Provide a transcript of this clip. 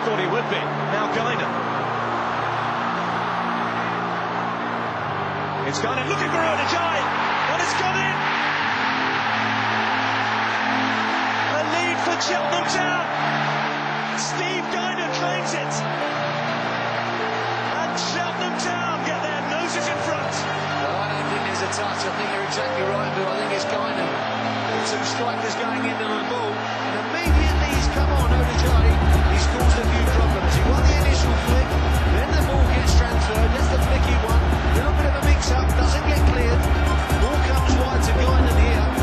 thought he would be. Now Guinan. It's Guinan looking for Odajai, and it's gone in! A lead for Cheltenham Town. Steve Guinan claims it. And Cheltenham Town get their noses in front. Well, I don't think there's a touch. I think you're exactly right, Bill. I think it's Guinan. Two strikers going into the ball, and immediately he's come on, Odajai. He's caused a few problems. He won the initial flick, then the ball gets transferred. That's the flicky one. A little bit of a mix-up, doesn't get cleared. Ball comes wide to Guinan here.